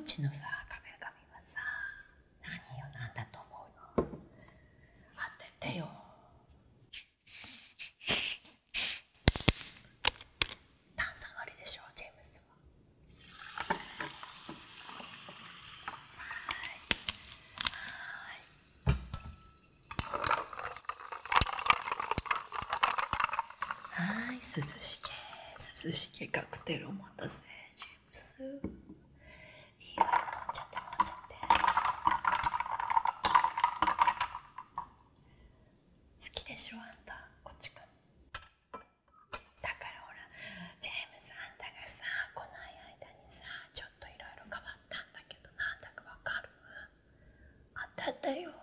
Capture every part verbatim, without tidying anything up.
ちのさ壁紙はさ何よ、なんだと思うの？当ててよ。炭酸割りでしょ、ジェームスは。はい、涼しげ涼しげカクテルお待たせ、ジェームス。いいわよ、飲んじゃって飲んじゃって。好きでしょあんた、こっちから。だからほらジェームス、あんたがさ来ない間にさちょっといろいろ変わったんだけど、なんだかわかる？当ててよ。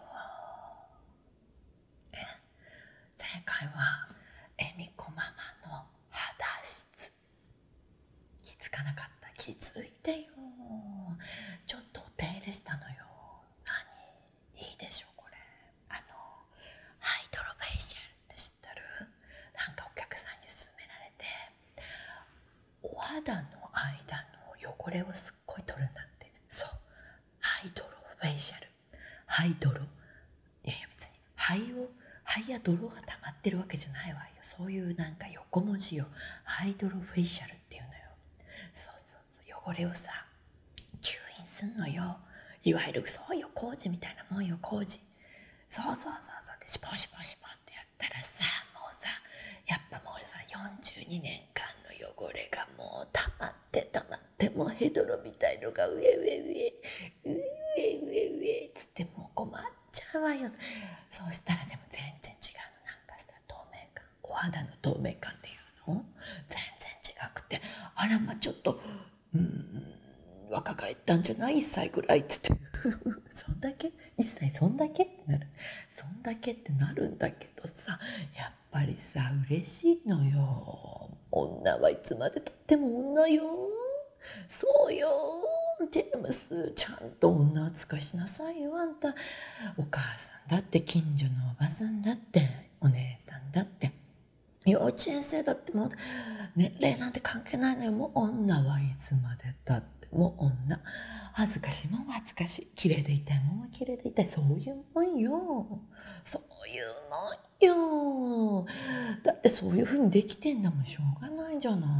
え正解は恵美子ママの肌質。気づかなかった？気づいてよ。ちょっとお手入れしたのよ。何いいでしょこれ。あのハイドロフェイシャルって知ってる？なんかお客さんに勧められて、お肌の間の汚れをすっごい取るんだって。そう、ハイドロフェイシャル。ハイドロ、いやいや別に灰を灰や泥が溜まってるわけじゃないわよ。そういうなんか横文字よ。ハイドロフェイシャルっていうのよ。そうそうそう、汚れをさ吸引すんのよ。いわゆるそうよ、工事みたいなもんよ、工事。そうそうそうそうで、シポシポシポってやったらさ、もうさやっぱもうさよんじゅうにねんかんの汚れがもう溜まって溜まって、もうヘドロみたいのが上上上上上上上っつってもう困っちゃうわよ。そうしたらでも全然違うの。なんかさ透明感、お肌の透明感っていうの全然違くて、あらまちょっとうーん若返ったんじゃない？いっさいぐらいっつってそんだけ？いっさいそんだけってなる。そんだけってなるんだけどさ、やっぱりさ嬉しいのよ。女はいつまでたっても女よ。そうよジェームス、ちゃんと女扱いしなさいよあんた。お母さんだって、近所のおばさんだって、お姉さんだって、幼稚園生だって、もう年齢なんて関係ないのよ。もう女はいつまでたってもう女。恥ずかしいもんは恥ずかしい、綺麗でいたいもんは綺麗でいたい。そういうもんよ、そういうもんよ。だってそういう風にできてんだもん、しょうがないじゃない。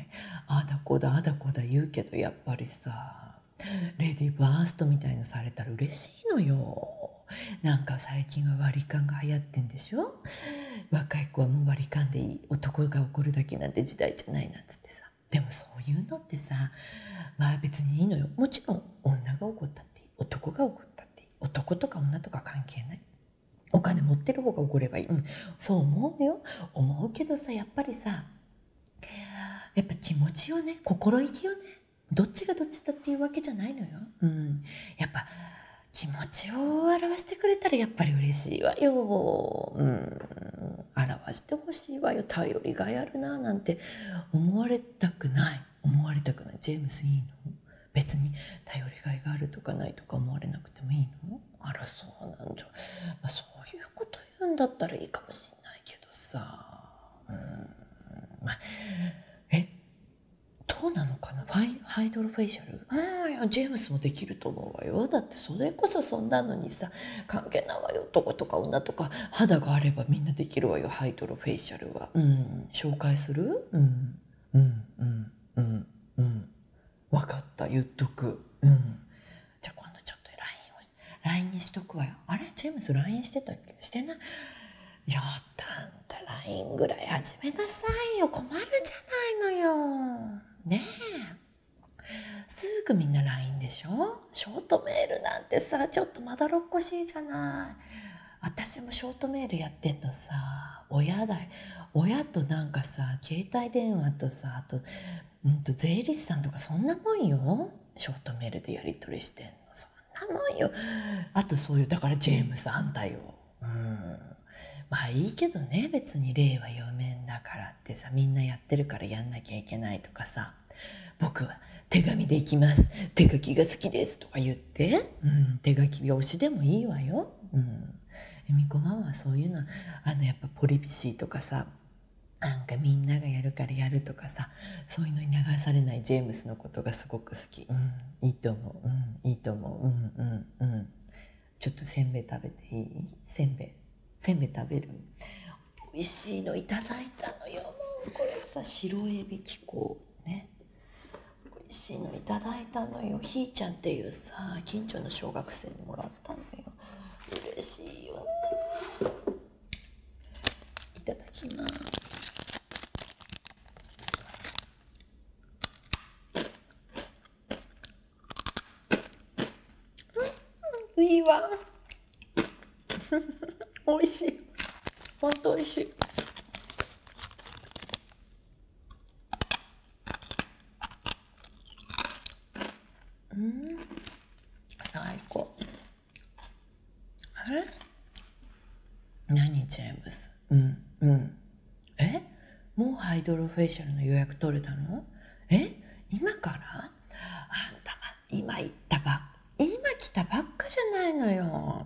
あだこだあだこだ言うけど、やっぱりさレディーファーストみたいのされたら嬉しいのよ。なんか最近は割り勘が流行ってんでしょ。若い子はもう割り勘でいい、男が怒るだけなんて時代じゃないなんつってさ。でもそういうのってさ、まあ別にいいのよ。もちろん女が怒ったっていい、男が怒ったっていい。男とか女とか関係ない。お金持ってる方が怒ればいい、うん、そう思うよ。思うけどさ、やっぱりさやっぱ気持ちをね、心意気をね、どっちがどっちだっていうわけじゃないのよ。うん、やっぱ気持ちを表してくれたらやっぱり嬉しいわよ。うん、表してほしいわよ。頼りがいあるななんて思われたくない。思われたくない。ジェームスいいの？別に頼りがいがあるとかないとか思われなくてもいいの？あらそうなんじゃ、まあ、そういうこと言うんだったらいいかもしれないけどさ、うん、まあえどうなのかな。ファイハイドロフェイシャル、あいやジェームスもできると思うわよ。だってそれこそそんなのにさ関係ないわよ。男とか女とか肌があればみんなできるわよ、ハイドロフェイシャルは。うん紹介する。うんうんうんうんうん、分かった、言っとく。うんじゃあ今度ちょっと ライン を ライン にしとくわよ。あれジェームス ライン してたっけ？してない。やったんだ、 ライン ぐらい始めなさいよ。困るじゃないのよねえ。すぐみんな ライン でしょ。ショートメールなんてさちょっとまどろっこしいじゃない。私もショートメールやってんのさ、親だよ。親となんかさ携帯電話とさ、あと、うんと税理士さんとかそんなもんよ。ショートメールでやり取りしてんの、そんなもんよ。あとそういう、だからジェームスあんたよ。うんまあいいけどね、別に令和よねんだからってさみんなやってるからやんなきゃいけないとかさ、僕は手紙で行きます、手書きが好きですとか言って、うん、手書き用紙でもいいわよ。うん、恵美子ママはそういうのあのやっぱポリピシーとかさなんかみんながやるからやるとかさ、そういうのに流されないジェームスのことがすごく好き。うん、いいと思う。うん、いいと思う。うんうんうん。ちょっとせんべい食べていい？せんべい。せんべい食べる？美味しいのいただいたのよ。もうこれさ、白エビ気候ね。美味しいのいただいたのよ。ひーちゃんっていうさ、近所の小学生にもらったのよ。嬉しいよね。いただきます。いいわ。美味しい。ほんと美味しい。うん、最高。え？何ジェームス？うんうん。え？もうハイドロフェイシャルの予約取れたの？え？今から？あんたま、今行ったばっ、今来たばっかじゃないのよ。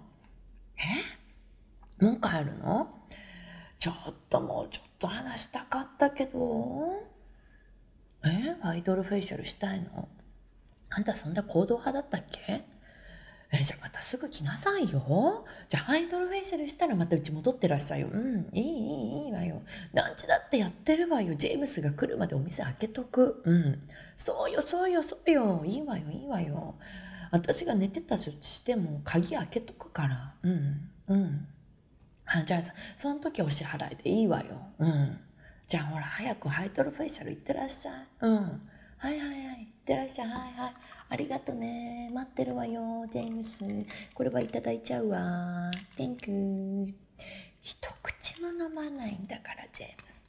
え？もう帰るの？ちょっともうちょっと話したかったけど。え？ハイドロフェイシャルしたいの？あんたそんな行動派だったっけ？え、じゃあまたすぐ来なさいよ。じゃあハイドロフェイシャルしたらまたうち戻ってらっしゃいよ。うん、いいいいいいわよ。何時だってやってるわよ。ジェームスが来るまでお店開けとく。うん。そうよそうよそうよ。いいわよいいわよ。私が寝てたとしても鍵開けとくから。うんうん。あ、じゃあその時お支払いでいいわよ。うん。じゃあほら早くハイドロフェイシャル行ってらっしゃい。うん。はいはいはい。行ってらっしゃい。はいはい。ありがとね。待ってるわよ、ジェームス。これはいただいちゃうわ。Thank you。一口も飲まないんだから、ジェームス。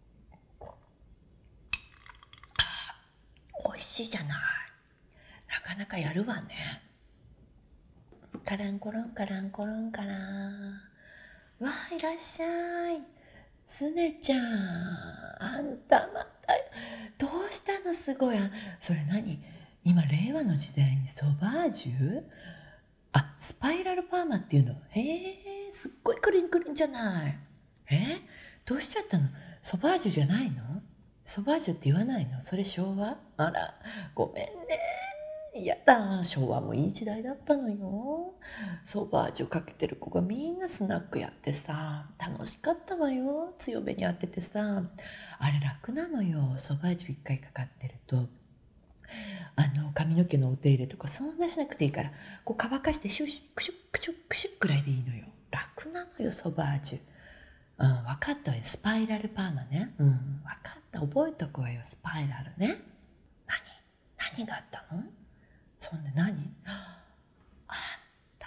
美味しいじゃない。なかなかやるわね。カランコロンカランコロンカラン。わあ、いらっしゃい。すねちゃん、あんたまた、どうしたの？すごい。あ、それ何？今、令和の時代にソバージュ？あ、スパイラルパーマっていうの？へえ、すっごいクリンクリンじゃない。え？どうしちゃったの？ソバージュじゃないの？ソバージュって言わないの？それ昭和？あら、ごめんね。やだ、昭和もいい時代だったのよ。ソバージュかけてる子がみんなスナックやってさ、楽しかったわよ。強めに当ててさ、あれ楽なのよ。ソバージュ一回かかってると、あの髪の毛のお手入れとかそんなしなくていいから、こう乾かしてシュックシュックシュックシュッくらいでいいのよ。楽なのよ、ソバージュ。うん、分かったわよ。スパイラルパーマね。うん、分かった。覚えとくわよ、スパイラルね。何？何があったの？そんで何？あんたは、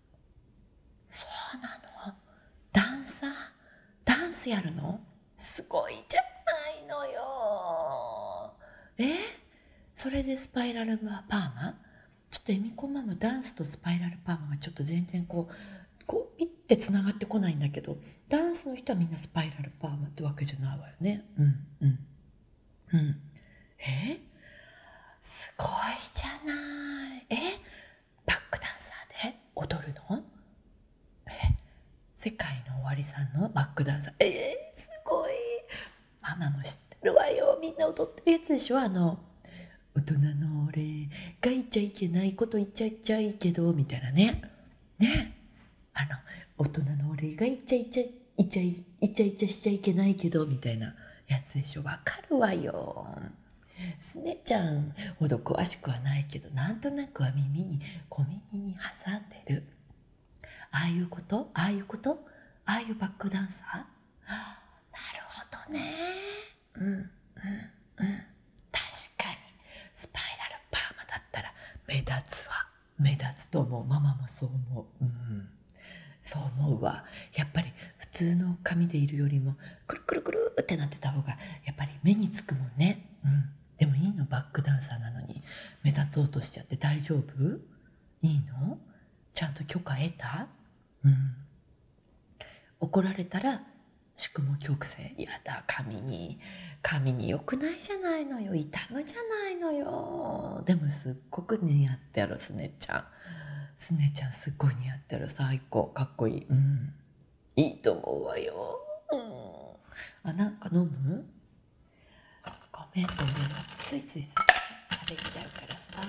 そうなの？ダンサー？ダンスやるの？すごいじゃないのよ。え？それでスパイラルパーマ？ちょっとエミコママ、ダンスとスパイラルパーマがちょっと全然こう、こう、ピッてつながってこないんだけど、ダンスの人はみんなスパイラルパーマってわけじゃないわよね。うんうんうん。え？すごいじゃない。え？バックダンサーで踊るの？え？世界の終わりさんのバックダンサー。えー、すごい。ママも知ってるわよ。みんな踊ってるやつでしょ？あの、大人の俺が言っちゃいけないこと言っちゃいちゃいけど、みたいなね。ね。あの、大人の俺が言っちゃいちゃいちゃい、イチャイチャしちゃいけないけど、みたいなやつでしょ？わかるわよ。すねちゃんほど詳しくはないけど、なんとなくは耳に小耳に挟んでる。ああいうこと？ああいうこと？ああいうバックダンサー？なるほどね。うんうんうん。確かにスパイラルパーマだったら目立つわ。目立つと思う。ママもそう思う。うん、そう思うわ。やっぱり普通の髪でいるよりもくるくるくるってなってた方がやっぱり目につくもんね。うん。でもいいの？バックダンサーなのに目立とうとしちゃって大丈夫？いいの？ちゃんと許可得た？うん。怒られたら宿毛矯正。やだ、髪に髪に良くないじゃないのよ。痛むじゃないのよ。でもすっごく似合ってやる。すねちゃんすねちゃんすっごい似合ってる。最高かっこいい。うん、いいと思うわよ。うん、 あ、なんか飲む？ごめんごめん、ついついさ喋っちゃうからさ。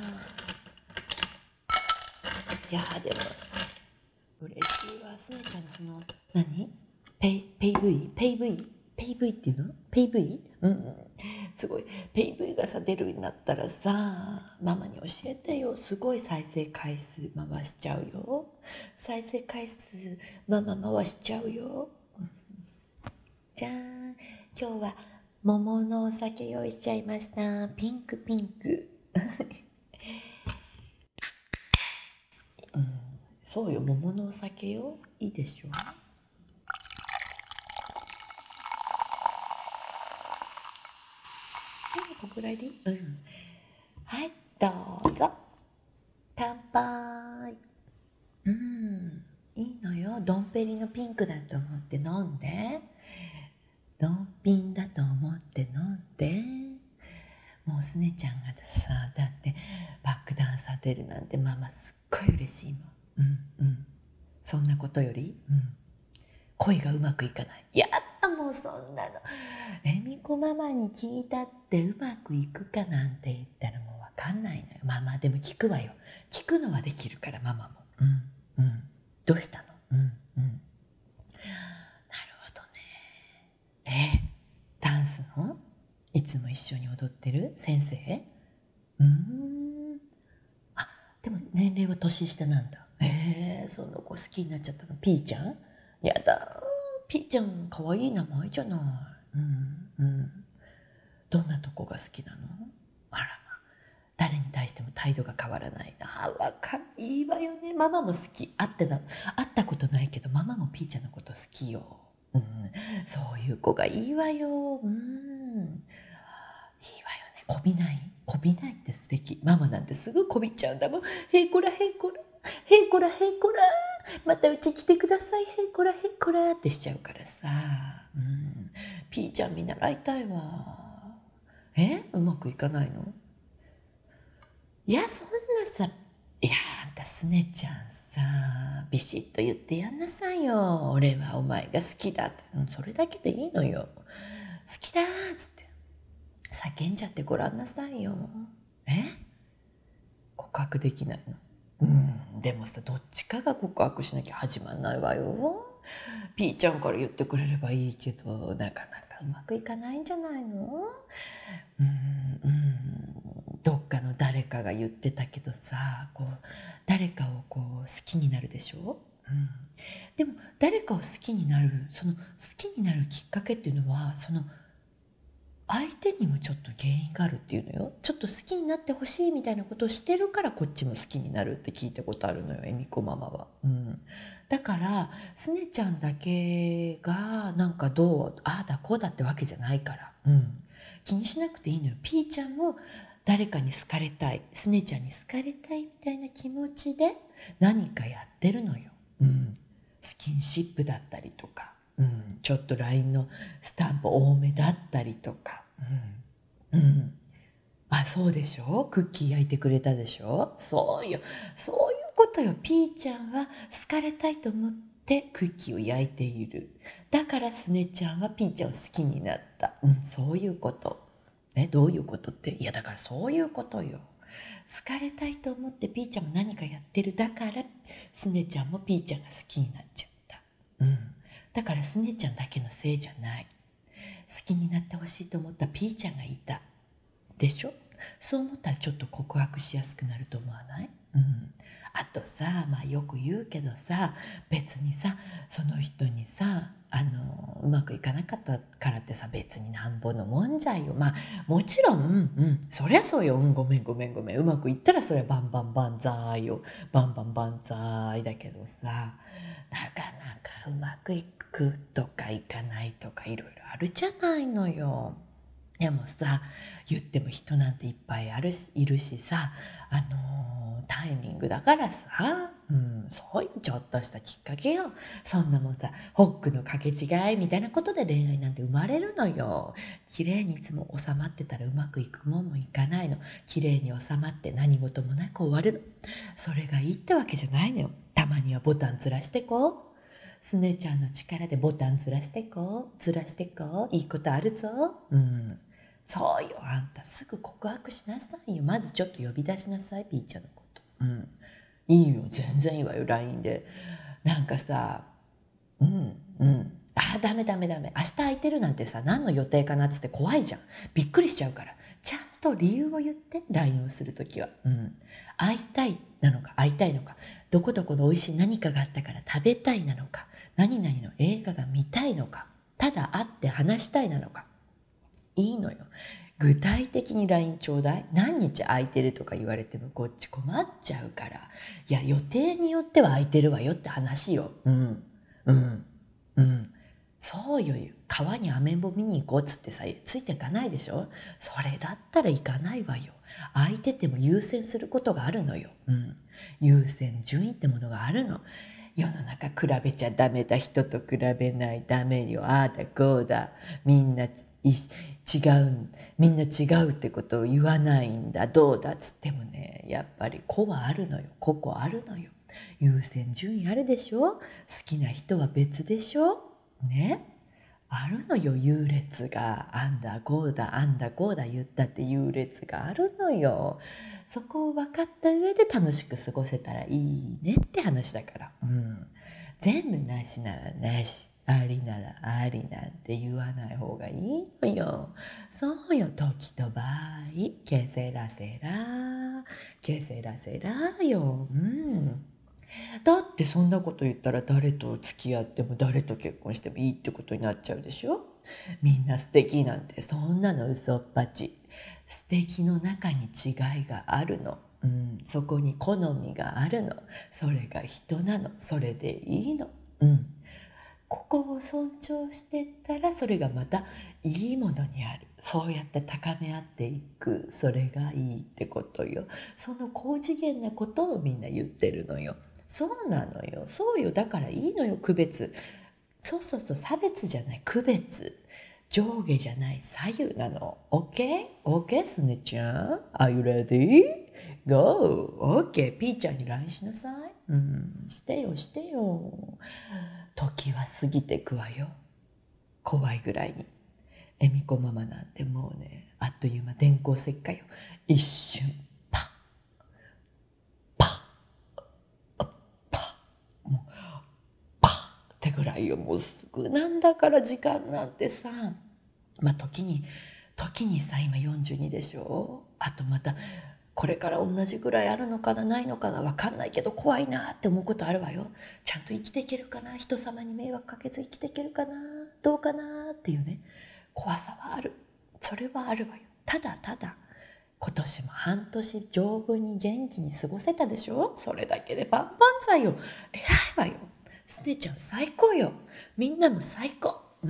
いやでも嬉しいわ、すねちゃんのその何ペイペイ V ペイ V ペイ V っていうの？ペイ V？ うん、すごい。ペイ V がさ出るようになったらさ、ママに教えてよ。すごい再生回数回しちゃうよ。再生回数ママ回しちゃうよ。じゃーん、今日は桃のお酒用意しちゃいました。ピンクピンク。うん、そうよ、桃のお酒よ。いいでしょ。ここぐらいでいい？うん。はい、どうぞ。乾杯。うん、いいのよ。ドンペリのピンクだと思って飲んで。ドンピンだと思って飲んで。もうすねちゃんがさ、だってバックダンサー出るなんてママすっごい嬉しいもん。うんうん。そんなことより、うん、恋がうまくいかない。やだ、もうそんなの。えみこママに聞いたってうまくいくかなんて言ったらもうわかんないのよ。ママでも聞くわよ。聞くのはできるからママも。うんうん。どうしたの？うんうん。なるほどね。え、ダンスの？いつも一緒に踊ってる先生？うーん。あ、でも年齢は年下なんだ。えー、その子好きになっちゃったの？ピーちゃん？やだ、ピーちゃんかわいい名前じゃない。うんうん。どんなとこが好きなの？あらま、誰に対しても態度が変わらない。あ、わかる、いいわよね。ママも好き。会ってた会ったことないけどママもピーちゃんのこと好きよ。うん、そういう子がいいわよ。うん、いいわよね。こびない？こびないって素敵。ママなんてすぐこびっちゃうんだもん。へいこらへいこらへいこらへいこら、またうち来てください、へいこらへいこらってしちゃうからさ。うん、ピーちゃん見習いたいわ。え、うまくいかないの？いや、そんなさ、いや、あんたすねちゃんさ、ビシッと言ってやんなさいよ。俺はお前が好きだって。うん、それだけでいいのよ。好きだーっつって叫んじゃってごらんなさいよ。え、告白できないの？うん、でもさ、どっちかが告白しなきゃ始まんないわよ。ピーちゃんから言ってくれればいいけど、なかなかうまくいかないんじゃないの？うんうん、どっかの誰かが言ってたけどさ、こう誰かをこう好きになるでしょ、うん、でも誰かを好きになる、その好きになるきっかけっていうのは、その相手にもちょっと原因があるっていうのよ。ちょっと好きになってほしいみたいなことをしてるからこっちも好きになるって聞いたことあるのよ、えみこママは。うん、だからすねちゃんだけがなんかどうああだこうだってわけじゃないから、うん、気にしなくていいのよ。ピーちゃんも誰かに好かれたい、すねちゃんに好かれたいみたいな気持ちで何かやってるのよ。うん、スキンシップだったりとか、うん、ちょっと ライン のスタンプ多めだったりとか、うんうん、あ、そうでしょ、クッキー焼いてくれたでしょ、そうよ、そういうことよ。ピーちゃんは好かれたいと思ってクッキーを焼いている。だからすねちゃんはピーちゃんを好きになった、うん、そういうこと。え、どういうことって？いや、だからそういうことよ。好かれたいと思ってピーちゃんも何かやってる。だからすねちゃんもピーちゃんが好きになっちゃった。うん、だからすねちゃんだけのせいじゃない。好きになってほしいと思ったピーちゃんがいたでしょ。そう思ったらちょっと告白しやすくなると思わない？うん、あとさ、まあよく言うけどさ、別にさ、その人にさ、あのうまくいかなかったからってさ、別になんぼのもんじゃよ。まあもちろん、うん、そりゃそうよ、うん、ごめんごめんごめん、うまくいったらそれはバンバンバンザーイよ、バンバンバンザーイだけどさ、なかなかうまくいくとかいかないとかいろいろあるじゃないのよ。でもさ、言っても人なんていっぱいあるしいるしさ、あのータイミングだからさ、うん、そういうちょっとしたきっかけよ。そんなもんさ、ホックの掛け違いみたいなことで恋愛なんて生まれるのよ。綺麗にいつも収まってたらうまくいくもんもいかないの。綺麗に収まって何事もなく終わるの。それがいいってわけじゃないのよ。たまにはボタンずらしてこう。 すねちゃんの力でボタンずらしてこうずらしてこう、いいことあるぞ。うん、そうよ、あんたすぐ告白しなさいよ。まずちょっと呼び出しなさい、ピーちゃんのこと。うん、いいよ、全然いいわよ、 ライン で。なんかさ、うんうん、あ、ダメダメダメ、明日空いてるなんてさ、何の予定かなっつって怖いじゃん。びっくりしちゃうから、ちゃんと理由を言って ライン をするときは。うん、会いたいなのか、会いたいのか、どこどこの美味しい何かがあったから食べたいなのか、何々の映画が見たいのか、ただ会って話したいなのか、いいのよ。具体的に ライン ちょうだい。何日空いてるとか言われてもこっち困っちゃうから。いや、予定によっては空いてるわよって話よ。うんうんうん、そうよ。川にアメンボ見に行こうっつってさ、ついていかないでしょ。それだったら行かないわよ。空いてても優先することがあるのよ。うん、優先順位ってものがあるの。世の中比べちゃダメだ、人と比べないダメよ、ああだこうだ、みんない違う、みんな違うってことを言わないんだ、どうだっつってもね、やっぱり個はあるのよ、個々あるのよ。優先順位あるでしょ。好きな人は別でしょね。あるのよ、優劣が。あんだこうだあんだこうだ言ったって優劣があるのよ。そこを分かった上で楽しく過ごせたらいいねって話だから。うん、全部なしならなし、ありならありなんて言わない方がいいのよ。そうよ、時と場合、ケセラセラケセラセラよ。うん、だってそんなこと言ったら誰と付き合っても誰と結婚してもいいってことになっちゃうでしょ。みんな素敵なんてそんなの嘘っぱち。素敵の中に違いがあるの。うん、そこに好みがあるの。それが人なの。それでいいの。うん、ここを尊重してったらそれがまたいいものにある。そうやって高め合っていく、それがいいってことよ。その高次元なことをみんな言ってるのよ。そうなのよ、そうよ。だからいいのよ、区別。そうそうそう、差別じゃない、区別。上下じゃない、左右なの。 OK？ OK？ すねちゃん Are you ready? Go! OK、 ピーちゃんに ライン しなさい。うん、してよしてよ。時は過ぎてくわよ、怖いぐらいに。恵美子ママなんてもうね、あっという間、電光石火よ。一瞬パッパッパッ、もうパッってぐらいよ。もうすぐなんだから、時間なんてさ。まあ時に時にさ、今よんじゅうにでしょ。あとまたこれから同じぐらいあるのかなないのかな分かんないけど、怖いなって思うことあるわよ。ちゃんと生きていけるかな、人様に迷惑かけず生きていけるかな、どうかなっていうね、怖さはある。それはあるわよ。ただただ今年も半年丈夫に元気に過ごせたでしょ。それだけで万々歳よ。偉いわよ。すねちゃん最高よ。みんなも最高。うん、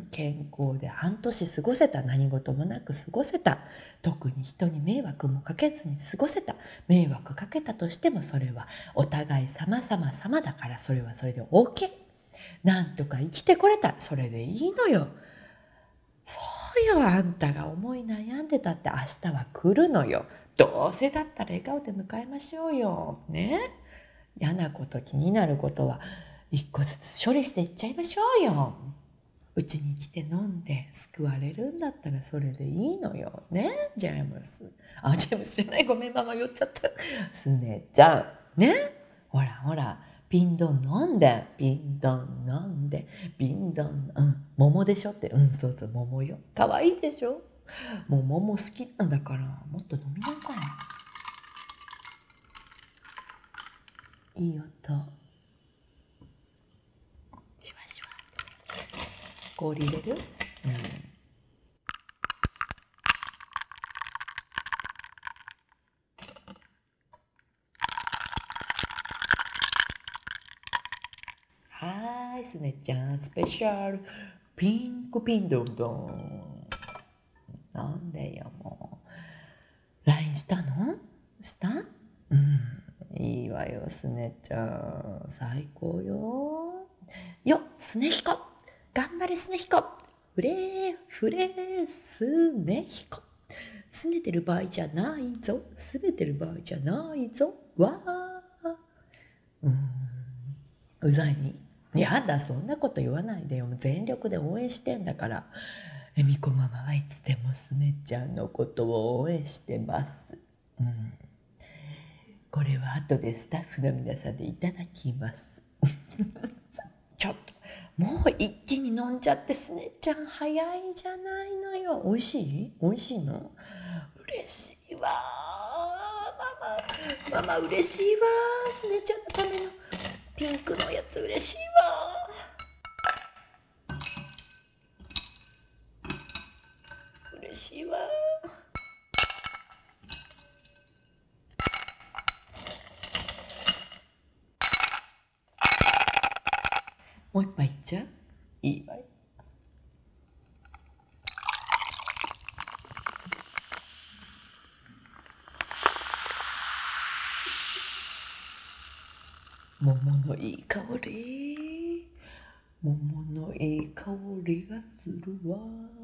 健康で半年過ごせた。何事もなく過ごせた。特に人に迷惑もかけずに過ごせた。迷惑かけたとしてもそれはお互い様々様だから、それはそれで OK。 なんとか生きてこれた。それでいいのよ。そうよ、あんたが思い悩んでたって明日は来るのよ。どうせだったら笑顔で迎えましょうよ。ね。嫌なこと、気になることは一個ずつ処理していっちゃいましょうよ。うちに来て飲んで救われるんだったらそれでいいのよ。ね、ジェームス。あ、ジェームスじゃない。ごめん、ママ酔っちゃった。すねちゃん。ね。ほらほら。ビンドン飲んで。ビンドン飲んで。ビンドン、うん。桃でしょって。うん、そうそう、桃よ。かわいいでしょ。もう桃好きなんだから、もっと飲みなさい。いい音。シュワシュワ。氷入れる？うん。はーい、すねちゃん、スペシャルピンクピンドンドン。なんでよ、もう。ライン したの？した？うん、いいわよ、すねちゃん。最高よ。よっ、すねひこ。頑張れ、すねひこ。フレー、フレー、すねひこ。すねてる場合じゃないぞ。すねてる場合じゃないぞ。わー。うん、うざいに。 やだ、そんなこと言わないでよ。もう全力で応援してんだから。えみこママはいつでもすねちゃんのことを応援してます。うん。これは後でスタッフの皆さんでいただきます。ちょっともう一気に飲んじゃって、すねちゃん早いじゃないのよ。美味しい？美味しいの？嬉しいわママ。ママ嬉しいわ。すねちゃんのためのピンクのやつ嬉しいわ。嬉しいわ。もう一杯いっちゃう？いいわよ。桃のいい香り。桃のいい香りがするわ。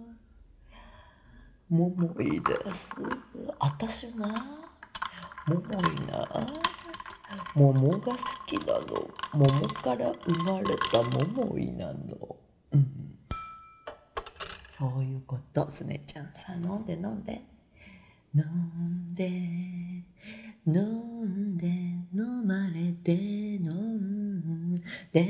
桃いいです。あたしな、桃いな。桃が好きなの。桃から生まれた桃いなの。うん。そういうこと、すねちゃん。さあ飲んで飲んで。飲んで飲んで飲まれて飲んで。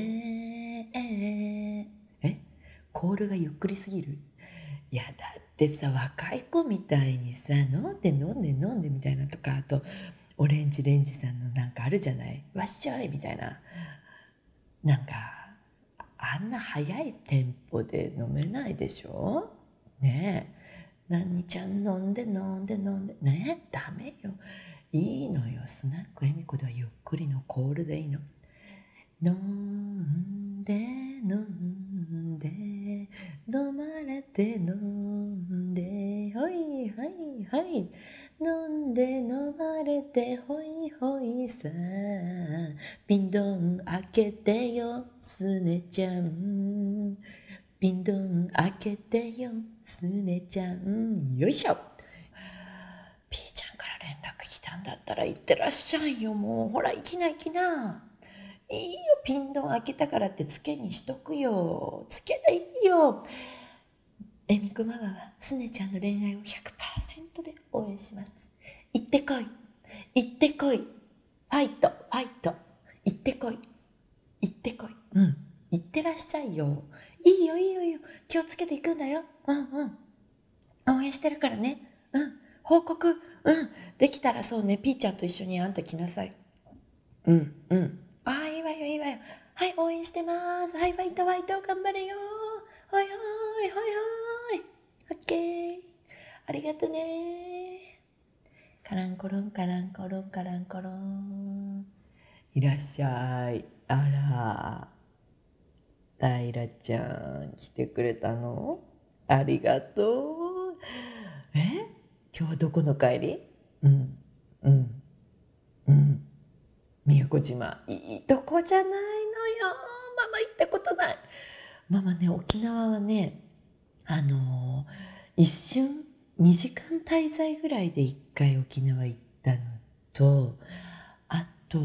えコールがゆっくりすぎる？いやだってさ、若い子みたいにさ、飲んで飲んで飲んでみたいなとか、あとオレンジレンジさんのなんかあるじゃない、わっしょいみたいな、なんかあんな早いテンポで飲めないでしょねえ。何ちゃん飲んで飲んで飲んでねえ、ダメよ。いいのよ、スナックえみこではゆっくりのコールでいいの。飲んで飲んで飲まれて飲んでほいはいはい飲んで飲まれてほいほいさ、ピンドン開けてよすねちゃん、ピンドン開けてよすねちゃん、よいしょ。ピーちゃんから連絡来たんだったら行ってらっしゃいよ。もうほら行きな行きな。いいよ、ピンドン開けたからってつけにしとくよ。つけでいいよ。えみこママはすねちゃんの恋愛を ひゃくパーセント で応援します。行ってこい行ってこい、ファイトファイト、行ってこい行ってこい、うん行ってらっしゃいよ。いいよいいよいいよ、気をつけていくんだよ。うんうん応援してるからね。うん報告うんできたらそうね、ピーちゃんと一緒にあんた来なさい。うんうんああ、いいわよ、いいわよ。はい、応援してます。はい、ファイト、ファイト、頑張れよ。はいはい、はいはい。オッケー。ありがとね。カランコロン、カランコロン、カランコロン。いらっしゃい。あら、平ちゃん、来てくれたの？ありがとう。え？今日はどこの帰り？うん、うん、うん。宮古島、いいとこじゃないのよ。ママ行ったことない。ママね、沖縄はね、あのー、一瞬にじかん滞在ぐらいでいっかい沖縄行ったのと、あと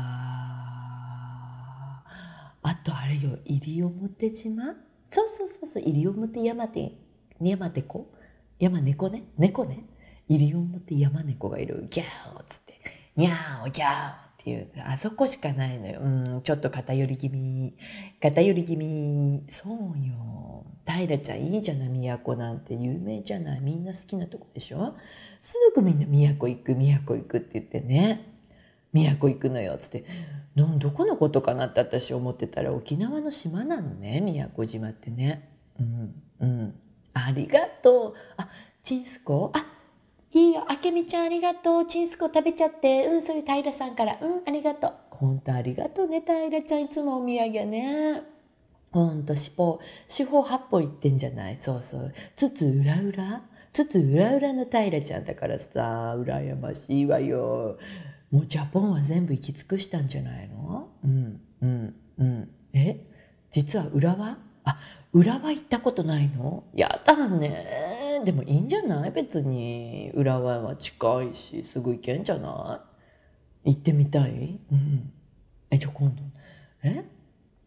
はあとあれよ、西表島。そうそうそうそう、西表山手山手子山猫ね猫ね、西表山猫がいる。ギャーっつってニャーオギャーっていう、あそこしかないのよ。うん、ちょっと偏り気味偏り気味。そうよ、平ちゃんいいじゃない、宮古なんて有名じゃない、みんな好きなとこでしょ。すぐみんな宮古行く宮古行くって言ってね、宮古行くのよっつって、なんどこのことかなって私思ってたら、沖縄の島なのね、宮古島ってね。うんうんありがとう。あ、チンスコ、あ、いいよ、あけみちゃんありがとう。チンスコ食べちゃって。うん、そういう平さんから。うん、ありがとう。ほんとありがとうね、平ちゃん。いつもお土産ね。ほんと、四方、四方八方行ってんじゃない。そうそう。つつ裏裏つつ裏裏の平ちゃんだからさ、羨ましいわよ。もうジャポンは全部行き尽くしたんじゃないの？うんうんうん。え実は浦和、あ、浦和行ったことないの？やだね。でもいいんじゃない、別に。浦和は近いしすぐ行けんじゃない？行ってみたい。うん。えじゃあ今度え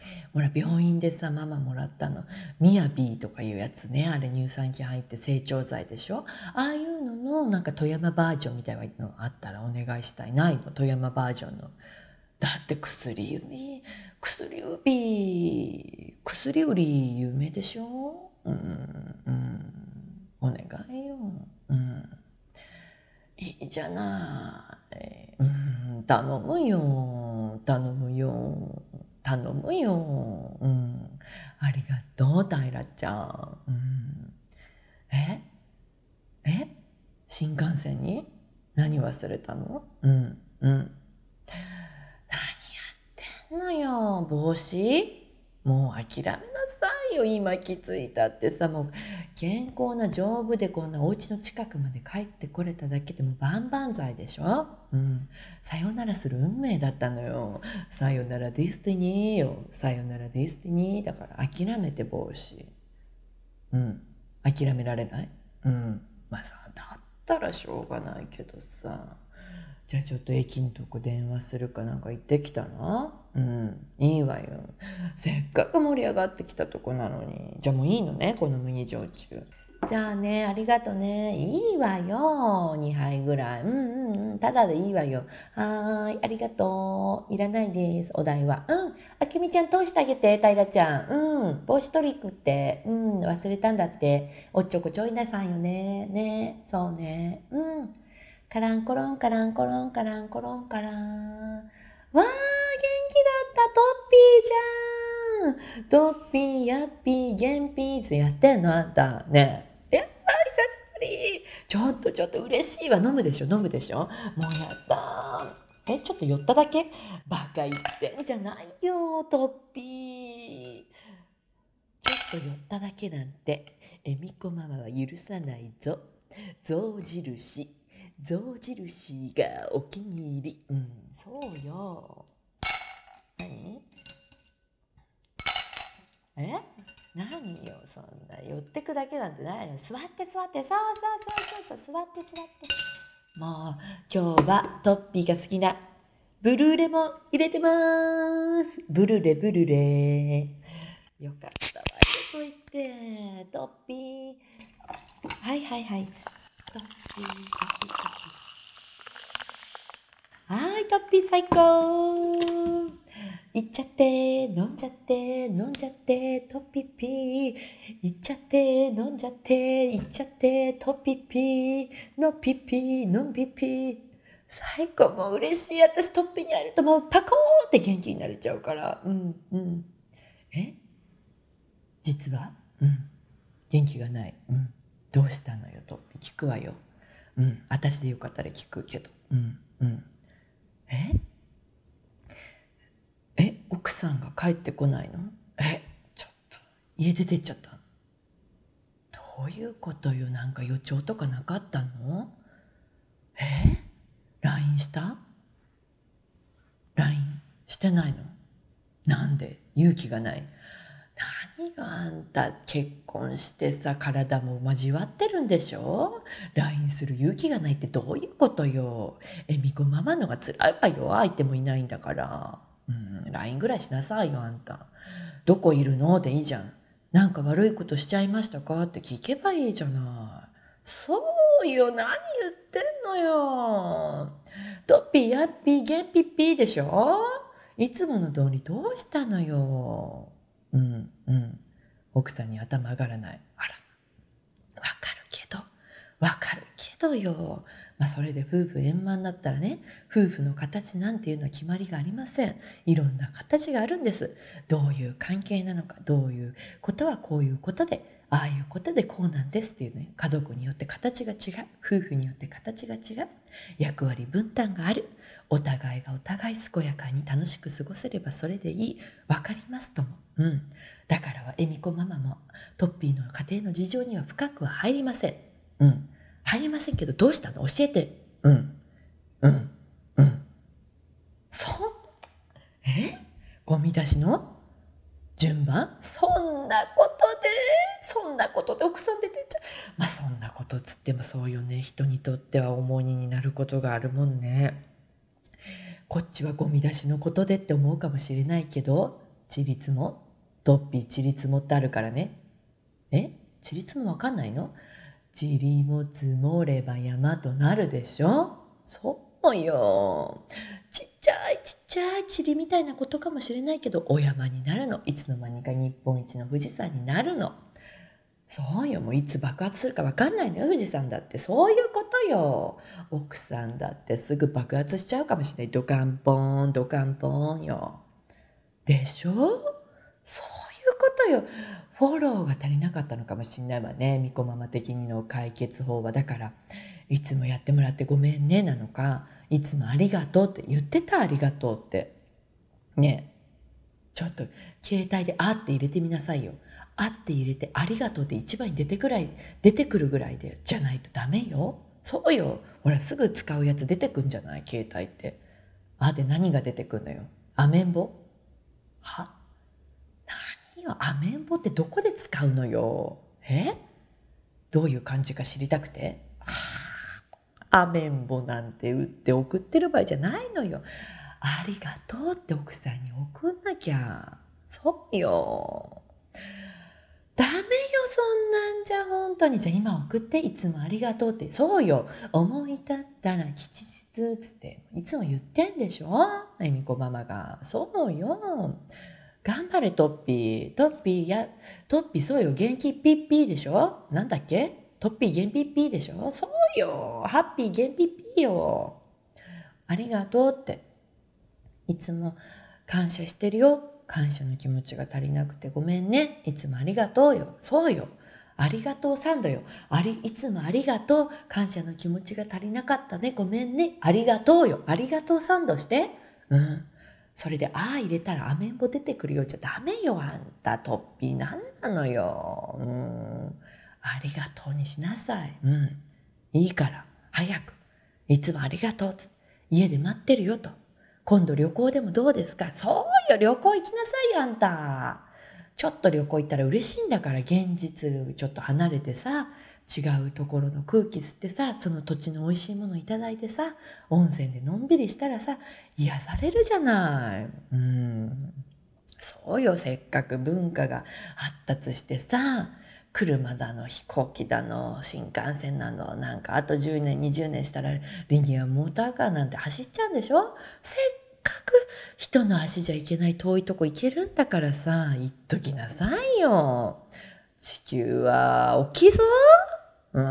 ほら病院でさママもらったのミヤビーとかいうやつね、あれ乳酸菌入って成長剤でしょ。ああいうののなんか富山バージョンみたいなのあったらお願いしたい。ないの富山バージョンの。だって薬売り薬売り薬売り有名でしょ。うんうんお願いよ。うんいいじゃない。うん頼むよ頼むよ頼むよ。うんありがとう平ちゃん。うんええ新幹線に何忘れたの。うんうん何やってんのよ帽子。もう諦めなさいよ。今気づいたってさ、もう健康な丈夫でこんなお家の近くまで帰ってこれただけでも万々歳でしょ。うんさよならする運命だったのよ。さよならディスティニーよ。さよならディスティニーだから諦めて帽子。うん諦められない。うんまあさだったらしょうがないけどさ、じゃあちょっと駅のとこ電話するかなんか行ってきたな。うんいいわよ。せっかく盛り上がってきたとこなのに。じゃあもういいのねこの麦焼酎。じゃあねありがとね。いいわよにはいぐらい。うんうんうんただでいいわよ。はーいありがとう。いらないですお代は。うんあきみちゃん通してあげて平ちゃん。うん帽子取り行くってうん忘れたんだって。おっちょこちょいなさんよね。ねそうねうんカランコロンカランコロンカランコロンカラン。わー元気だったトッピーじゃん。トッピーヤッピーゲンピーズやってんのあんたねえ。やった久しぶり。ちょっとちょっと嬉しいわ。飲むでしょ飲むでしょ。もうやったー。えちょっと寄っただけ。バカ言ってんじゃないよトッピー。ちょっと寄っただけなんてえみこママは許さないぞ。象印象印がお気に入り。うんそうよ。何え何よそんな寄ってくだけなんてないの。座って座ってそうそうそうそうそう座って座って。もう今日はトッピーが好きなブルーレも入れてます。ブルレブルレよかったわよと言ってトッピーはいはいはいトッピートッピートッピーはいトッピー最高。いっちゃって飲んじゃって飲んじゃってトッピッピーいっちゃって飲んじゃっていっちゃってトッピッピーのピッピーのんピッピー最高。もう嬉しい。私トッピーに会えるともうパコーンって元気になれちゃうからうんうんえ実はうん元気がないうんどうしたのよトッピー聞くわよ。うん私でよかったら聞くけどうんうんええ奥さんが帰ってこないの。えちょっと家出てっちゃった。どういうことよ。なんか予兆とかなかったの。え ライン した ライン してないの。なんで勇気がない。何よあんた結婚してさ体も交わってるんでしょ。 ライン する勇気がないってどういうことよ。えみこママのが辛いわよ。相手もいないんだから。うん、ライン ぐらいしなさいよあんた。どこいるのでいいじゃん。なんか悪いことしちゃいましたかって聞けばいいじゃない。そうよ、何言ってんのよ。トッピーヤッピーゲンピッピーでしょ。いつもの通りどうしたのよ。うんうん奥さんに頭上がらない。あらわかるけどわかるけどよ。まあそれで夫婦円満だったらね、夫婦の形なんていうのは決まりがありません。いろんな形があるんです。どういう関係なのか、どういうことはこういうことで、ああいうことでこうなんですっていうね、家族によって形が違う、夫婦によって形が違う、役割分担がある。お互いがお互い健やかに楽しく過ごせればそれでいい。わかりますとも。うん。だからは恵美子ママもトッピーの家庭の事情には深くは入りません。うん。入りませんけどどうしたの教えて。うん。うん。うん。そん、えゴミ出しの順番そんなことでそんなことで奥さん出てっちゃう。まあそんなことつってもそうよね。人にとっては重荷になることがあるもんね。こっちはゴミ出しのことでって思うかもしれないけどちりつもトッピーちりつもってあるからね。えちりつもわかんないの？ちりも積もれば山となるでしょ。そうよ。ちっちゃいちっちゃいちりみたいなことかもしれないけど、お山になるの。いつの間にか日本一の富士山になるの。そうよ。もういつ爆発するかわかんないのよ、富士山だって。そういうことよ。奥さんだってすぐ爆発しちゃうかもしれない。ドカンポーンドカンポーンよ。でしょ。そういうことよ。フォローが足りなかったのかもしれないわね。みこママ的にの解決法は。だからいつもやってもらってごめんねなのか、いつもありがとうって言ってた。ありがとうってね。ちょっと携帯であって入れてみなさいよ。あって入れてありがとうって一番に出てくらい出てくるぐらいでじゃないとダメよ。そうよ。ほらすぐ使うやつ出てくんじゃない、携帯って。あで何が出てくんのよ。アメンボは何よ、アメンボってどこで使うのよ。えどういう感じか知りたくて。アメンボなんて売って送ってる場合じゃないのよ。ありがとうって奥さんに送んなきゃ。そうよ。ダメよ、そんなんじゃ本当に。じゃあ今送って、いつもありがとうって。そうよ。思い立ったら吉日つっていつも言ってんでしょ、えみこママが。そうよ。頑張れトッピー。トッピーや、トッピーそうよ。元気ピッピーでしょ。なんだっけ、トッピー元ピッピーでしょ。そうよ。ハッピー元ピッピーよ。ありがとうって。いつも感謝してるよ。感謝の気持ちが足りなくてごめんね。いつもありがとうよ。そうよ。ありがとうサンドよ。あり、いつもありがとう。感謝の気持ちが足りなかったね。ごめんね。ありがとうよ。ありがとうサンドして。うん。それで、ああ入れたらアメンボ出てくるよ。じゃダメよ、あんた。トッピーなんなのよ。うん。ありがとうにしなさい。うん。いいから、早く。いつもありがとう。家で待ってるよと。今度旅行でもどうですか。そうよ、旅行行きなさいよ、あんた。ちょっと旅行行ったら嬉しいんだから、現実ちょっと離れてさ、違うところの空気吸ってさ、その土地の美味しいものいただいてさ、温泉でのんびりしたらさ、癒されるじゃない。うん。そうよ、せっかく文化が発達してさ、車だの飛行機だの新幹線なの、なんかあとじゅうねんにじゅうねんしたらリニアモーターカーなんて走っちゃうんでしょ。せっかく人の足じゃ行けない遠いとこ行けるんだからさ、行っときなさいよ。地球は大きいぞ。うん。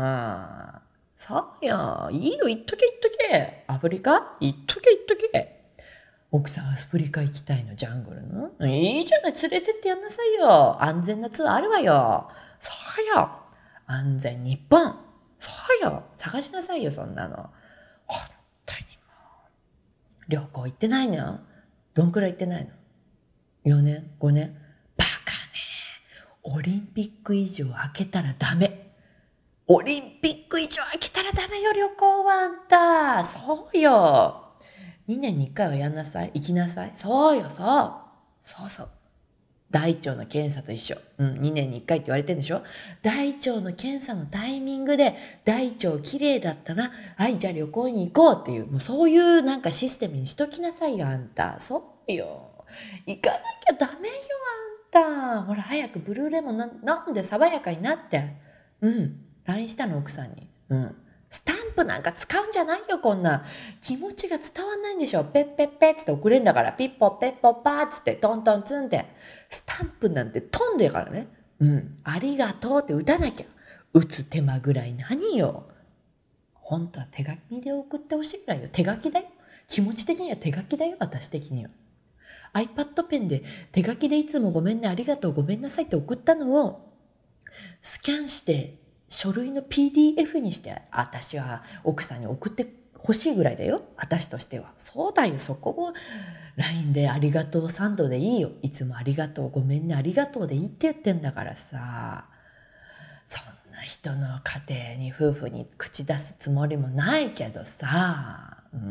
そうよ。いいよ、行っとけ行っとけ。アフリカ行っとけ行っとけ。奥さんアフリカ行きたいの、ジャングルの。いいじゃない、連れてってやんなさいよ。安全なツアーあるわよ。そうよ。安全日本。そうよ。探しなさいよ、そんなの。本当にもう。旅行行ってないの？どんくらい行ってないの？ よ 年 ご 年。バカね。オリンピック以上開けたらダメ。オリンピック以上開けたらダメよ、旅行はあんた。そうよ。にねんにいっかいはやんなさい。行きなさい。そうよ、そう。そうそう。大腸の検査と一緒。うん、にねんにいっかいって言われてるんでしょ。大腸の検査のタイミングで、大腸きれいだったら、はい、じゃあ旅行に行こうっていう、もうそういうなんかシステムにしときなさいよ、あんた。そうよ。行かなきゃダメよ、あんた。ほら、早くブルーレモンな飲んで爽やかになって。うん。ライン したの、奥さんに。うん。スタンプなんか使うんじゃないよ、こんな。気持ちが伝わんないんでしょ。ペッペッペッつって送れんだから、ピッポッペッポッパーっつって、トントンツンって。スタンプなんて飛んでからね。うん。ありがとうって打たなきゃ。打つ手間ぐらい何よ。本当は手書きで送ってほしいぐらいよ。手書きだよ。気持ち的には手書きだよ、私的には。iPad ペンで手書きでいつもごめんね、ありがとう、ごめんなさいって送ったのを、スキャンして書類の ピーディーエフ にして私は奥さんに送ってほしいぐらいだよ、私としては。そうだよ、そこを ライン でありがとうサンドでいいよ。いつもありがとう、ごめんね、ありがとうでいいって言ってんだからさ。そんな人の家庭に夫婦に口出すつもりもないけどさ、うん、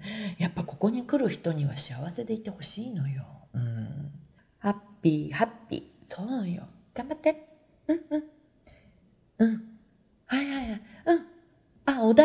やっぱここに来る人には幸せでいてほしいのよ。うん、ハッピーハッピー。そうよ、頑張って。うんうんうん。はいはいはい。うん。あ、お題うん、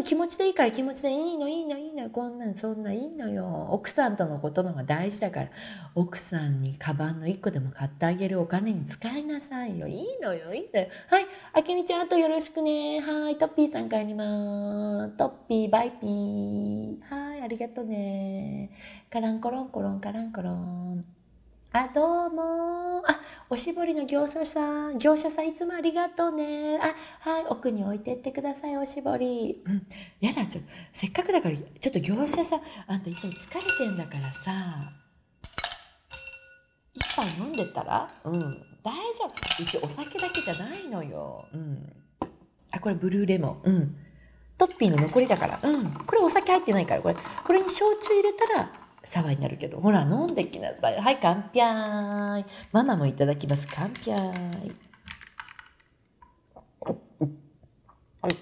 うん気持ちでいいから気持ちでいいのいいのいいのこんなんそんないいのよ。奥さんとのことの方が大事だから奥さんにカバンのいっこでも買ってあげるお金に使いなさいよ。いいのよいいのよ。はい、あけみちゃんあとよろしくね。はい、トッピーさん帰ります。トッピーバイピー。はい、ありがとうね。カランコロンコロンカランコロン。あ、どうもあ、おしぼりの業者さん、業者さんいつもありがとうね。あ、はい、奥に置いてってください、おしぼり。うん、やだ、ちょ、せっかくだから、ちょっと業者さん、あんたいつも疲れてんだからさ、一杯飲んでったらうん、大丈夫。うちお酒だけじゃないのよ。うん。あ、これブルーレモン。うん。トッピーの残りだから。うん。これお酒入ってないから、これ、これに焼酎入れたら、サワになるけど。ほら、飲んできなさい。はい、乾杯。ママもいただきます。乾杯。はい。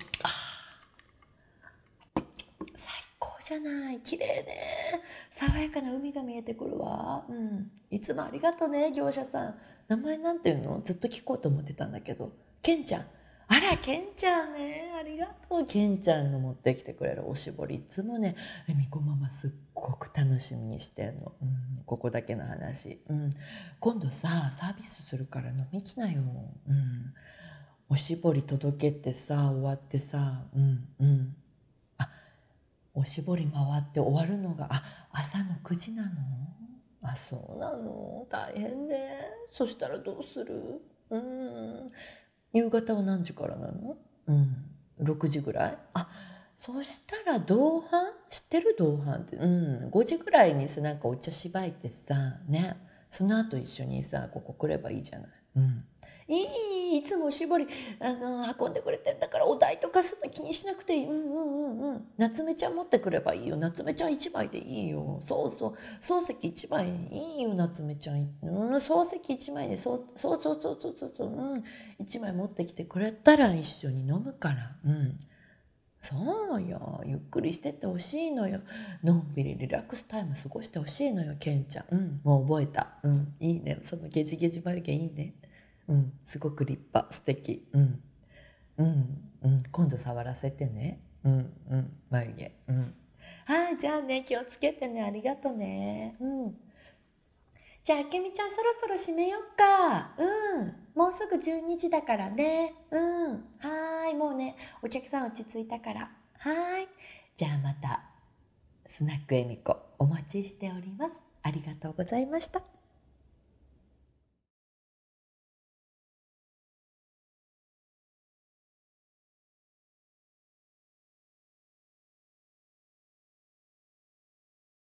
最高じゃない。綺麗ね。爽やかな海が見えてくるわ。うん。いつもありがとうね、業者さん。名前なんていうの？ずっと聞こうと思ってたんだけど。ケンちゃん。あら、ケンちゃんね。ありがとう。ケンちゃんの持ってきてくれるおしぼり。いつもね、えみこママすっごく楽しみにしてんの。うん。ここだけの話。うん。今度さ、サービスするから飲み来なよ。うん。おしぼり届けてさ、終わってさ、うんうん。あ、おしぼり回って終わるのが、あ、朝のくじなの？あ、そうなの？大変ね。そしたらどうする？うん。夕方は何時からなの？うん。ろくじぐらい？あ、そしたら同伴？知ってる？同伴って。うん。ごじぐらいにさ、なんかお茶しばいてさ、ね。その後一緒にさ、ここ来ればいいじゃない。うん。いい、いつもおしぼりあの運んでくれてんだからお代とかそんな気にしなくていい。うんうんうんうん。夏目ちゃん持ってくればいいよ。夏目ちゃん一枚でいいよ。そうそう。漱石一枚いいよ、夏目ちゃん。うん、漱石一枚で、そうそうそうそうそうそうそう。うん。一枚持ってきてくれたら一緒に飲むから。うん。そうよ。ゆっくりしてってほしいのよ。のんびりリラックスタイム過ごしてほしいのよ、ケンちゃん。うん。もう覚えた。うん。いいね。そのゲジゲジ眉毛いいね。うん、すごく立派、素敵。うん、うん、うん、今度触らせてね。うん、うん、眉毛。うん。はい、じゃあね、気をつけてね、ありがとね。うん。じゃあ、あけみちゃん、そろそろ締めよっか。うん。もうすぐじゅうにじだからね。うん。はーい、もうね、お客さん落ち着いたから。はーい。じゃあまた、スナックえみこ、お待ちしております。ありがとうございました。